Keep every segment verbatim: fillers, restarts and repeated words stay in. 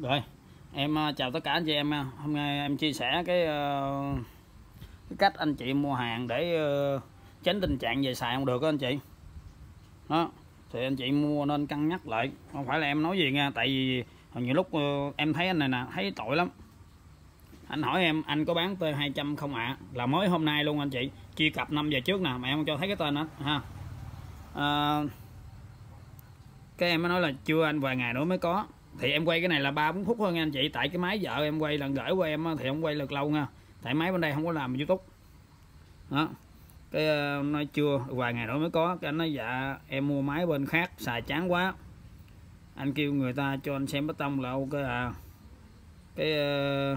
Rồi, em chào tất cả anh chị em. Hôm nay em chia sẻ cái, uh, cái cách anh chị mua hàng để uh, tránh tình trạng về xài không được đó anh chị. Đó, thì anh chị mua nên cân nhắc lại, không phải là em nói gì nha, tại vì nhiều lúc uh, em thấy anh này nè, thấy tội lắm. Anh hỏi em anh có bán T hai trăm không ạ? À? Là mới hôm nay luôn anh chị, truy cập năm giờ trước nè, mà em không cho thấy cái tên đó ha. Uh, cái em mới nói là chưa anh, vài ngày nữa mới có. Thì em quay cái này là ba bốn phút thôi nha anh chị, tại cái máy vợ em quay lần gửi qua em thì không quay được lâu nha, tại máy bên đây không có làm YouTube đó. Cái uh, nói chưa, vài ngày nữa mới có. Cái anh nói dạ em mua máy bên khác xài chán quá, anh kêu người ta cho anh xem bê tông là ok à. Cái uh,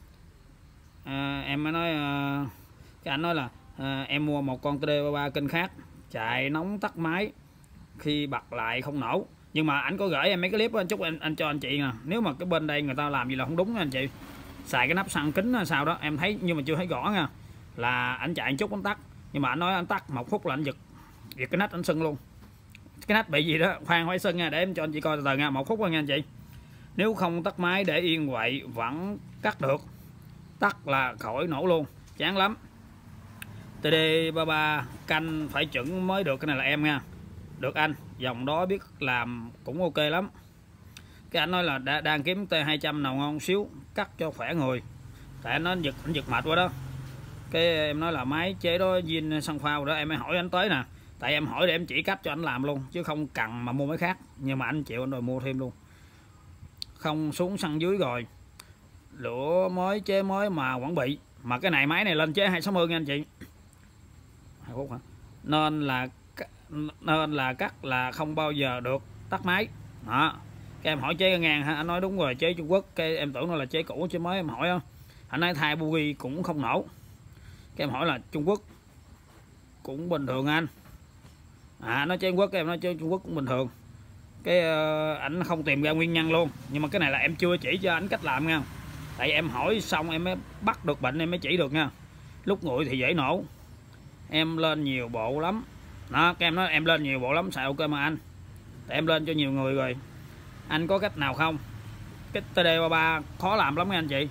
uh, em mới nói uh, cái anh nói là uh, em mua một con T D ba ba kênh khác, chạy nóng tắt máy, khi bật lại không nổ. Nhưng mà anh có gửi em mấy cái clip đó, anh chúc anh, anh cho anh chị nè, nếu mà cái bên đây người ta làm gì là không đúng nha anh chị. Xài cái nắp xăng kính sao đó em thấy, nhưng mà chưa thấy rõ nha, là anh chạy anh chút anh tắt, nhưng mà anh nói anh tắt một phút là anh giật giật cái nách anh sưng luôn. Cái nách bị gì đó khoan phải sưng nha, để em cho anh chị coi từ từ nha, một phút thôi nha anh chị. Nếu không tắt máy để yên vậy vẫn cắt được, tắt là khỏi nổ luôn, chán lắm. T D ba ba canh phải chuẩn mới được, cái này là em nha, được anh dòng đó biết làm cũng ok lắm. Cái anh nói là đã, đang kiếm T hai trăm nào ngon xíu cắt cho khỏe người, tại anh nói anh giật anh giật mệt quá đó. Cái em nói là máy chế đó zin xăng phao đó, em mới hỏi anh tới nè, tại em hỏi để em chỉ cách cho anh làm luôn, chứ không cần mà mua máy khác. Nhưng mà anh chịu, anh đòi mua thêm luôn, không xuống xăng dưới rồi, lửa mới chế mới mà vẫn bị. Mà cái này máy này lên chế hai sáu mươi nha anh chị, hai phút hả? Nên là nên là cắt là không bao giờ được tắt máy đó. Cái em hỏi chế ngàn ha, anh nói đúng rồi, chế Trung Quốc. Cái em tưởng nó là chế cũ chế mới, em hỏi không, anh nói thay bugi cũng không nổ. Cái em hỏi là Trung Quốc cũng bình thường anh à, nói chế Trung Quốc, em nói chế Trung Quốc cũng bình thường. Cái uh, ảnh không tìm ra nguyên nhân luôn, nhưng mà cái này là em chưa chỉ cho anh cách làm nha, tại em hỏi xong em mới bắt được bệnh em mới chỉ được nha. Lúc nguội thì dễ nổ, em lên nhiều bộ lắm đó. Cái em nói em lên nhiều bộ lắm xài ok mà anh, tại em lên cho nhiều người rồi, anh có cách nào không? Cái T D ba ba khó làm lắm nha anh chị,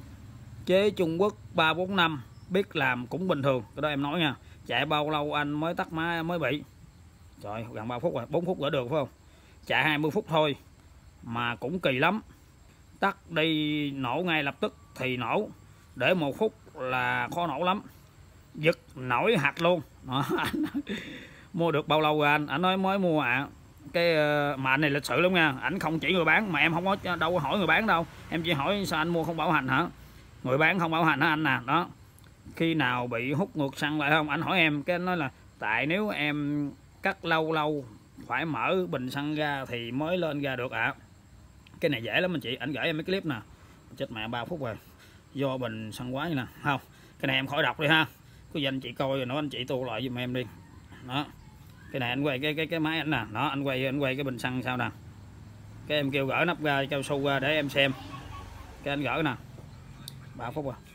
chế Trung Quốc ba bốn năm biết làm cũng bình thường. Cái đó em nói nha, chạy bao lâu anh mới tắt máy mới bị? Trời, gần ba phút rồi, bốn phút gỡ được phải không? Chạy hai mươi phút thôi mà cũng kỳ lắm, tắt đi nổ ngay lập tức thì nổ, để một phút là khó nổ lắm, giật nổi hạt luôn đó. Anh mua được bao lâu rồi anh? Anh nói mới mua ạ. À. Cái mà anh này lịch sự lắm nha, ảnh không chỉ người bán, mà em không có đâu có hỏi người bán đâu, em chỉ hỏi sao anh mua không bảo hành hả? Người bán không bảo hành hả anh nè đó. Khi nào bị hút ngược xăng lại không? Anh hỏi em, cái anh nói là tại nếu em cắt lâu lâu phải mở bình xăng ra thì mới lên ra được ạ. À. Cái này dễ lắm anh chị, anh gửi em mấy clip nè, chết mẹ ba phút rồi, do bình xăng quá như nè không. Cái này em khỏi đọc đi ha, có gì anh chị coi rồi nói anh chị tu lại giùm em đi đó. Cái này anh quay cái cái cái máy ảnh nè đó, anh quay anh quay cái bình xăng sao nè. Cái em kêu gỡ nắp ra cao su ra để em xem, cái anh gỡ nè, ba phút rồi.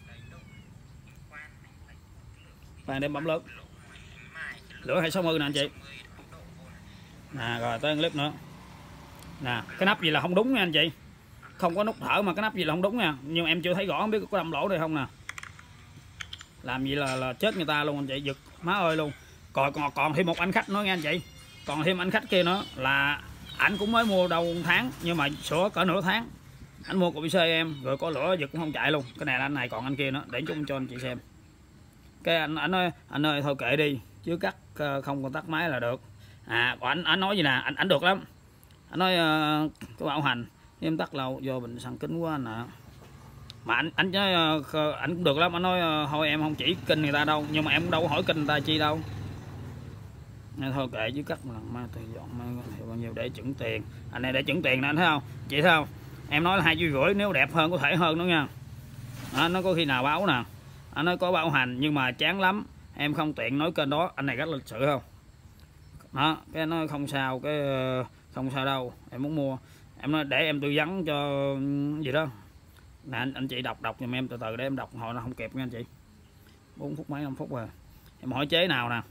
Khoan đem bấm lớn, lửa hai sáu mươi nè anh chị nè. Rồi tới clip nữa nè, cái nắp gì là không đúng nha anh chị, không có nút thở mà cái nắp gì là không đúng nha, nhưng em chưa thấy rõ, không biết có đâm lỗ đây không nè. Làm gì là, là chết người ta luôn anh chị, giật má ơi luôn. Còn, còn còn thêm một anh khách nữa nha anh chị, còn thêm anh khách kia nữa là ảnh cũng mới mua đầu một tháng, nhưng mà sửa cỡ nửa tháng. Anh mua cục pê xê em rồi có lửa giật cũng không chạy luôn. Cái này là anh này, còn anh kia nữa, để chung cho anh chị xem. Cái anh anh nói anh ơi thôi kệ đi, chứ cắt không còn tắt máy là được. À còn anh anh nói gì nè, anh anh được lắm. Anh nói uh, cái bảo hành em tắt lâu do bình xăng kính quá nè. Mà anh anh nói uh, anh cũng được lắm, anh nói uh, thôi em không chỉ kênh người ta đâu, nhưng mà em cũng đâu có hỏi kênh người ta chi đâu. Nên thôi kệ chứ cắt mà mai tôi dọn mai bao nhiêu để chuẩn tiền. Anh này để chuẩn tiền nè anh thấy không? Chị thấy không? Em nói là hai triệu rưỡi, nếu đẹp hơn có thể hơn nữa nha. Đó, nó có khi nào báo nè. Anh nói có bảo hành nhưng mà chán lắm, em không tiện nói kênh đó. Anh này rất lịch sự không? Đó, cái nói không sao, cái không sao đâu, em muốn mua. Em nói để em tư vấn cho gì đó. Nè anh, anh chị đọc đọc giùm em từ từ để em đọc hồi nó không kịp nha anh chị. bốn phút mấy năm phút rồi. Em hỏi chế nào nè.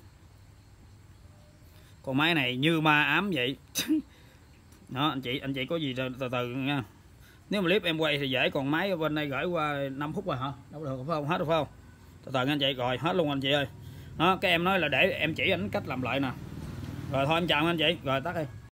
Con máy này như ma ám vậy. Đó anh chị, anh chị có gì từ từ, từ nha. Nếu mà clip em quay thì dễ, còn máy ở bên đây gửi qua năm phút rồi hả? Đâu được phải không? Hết rồi phải không? Từ từ anh chị, rồi hết luôn anh chị ơi. Đó, cái em nói là để em chỉ ảnh cách làm lại nè. Rồi thôi em chào anh chị, rồi tắt đi.